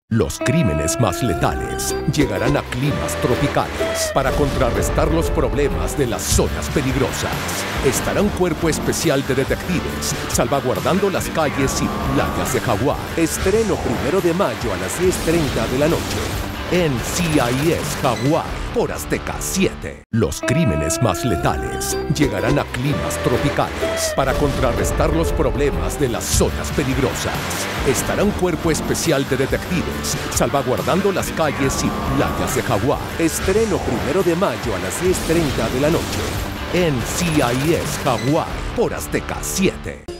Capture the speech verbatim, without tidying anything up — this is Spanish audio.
Los crímenes más letales llegarán a climas tropicales para contrarrestar los problemas de las zonas peligrosas. Estará un cuerpo especial de detectives salvaguardando las calles y playas de Hawái. Estreno primero de mayo a las diez treinta de la noche en C I S Hawái por Azteca siete. Los crímenes más letales llegarán a climas tropicales para contrarrestar los problemas de las zonas peligrosas. Estará un cuerpo especial de detectives salvaguardando las calles y playas de Hawái. Estreno primero de mayo a las diez treinta de la noche en C I S Hawái por Azteca siete.